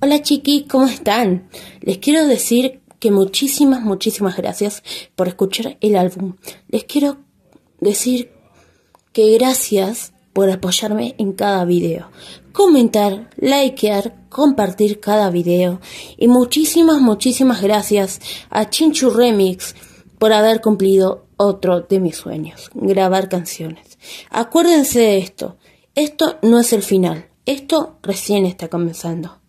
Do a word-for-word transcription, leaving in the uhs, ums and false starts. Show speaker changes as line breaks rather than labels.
Hola Chiquis, ¿cómo están? Les quiero decir que muchísimas, muchísimas gracias por escuchar el álbum. Les quiero decir que gracias por apoyarme en cada video. Comentar, likear, compartir cada video. Y muchísimas, muchísimas gracias a Chinchu Remix por haber cumplido otro de mis sueños, grabar canciones. Acuérdense de esto, esto no es el final, esto recién está comenzando.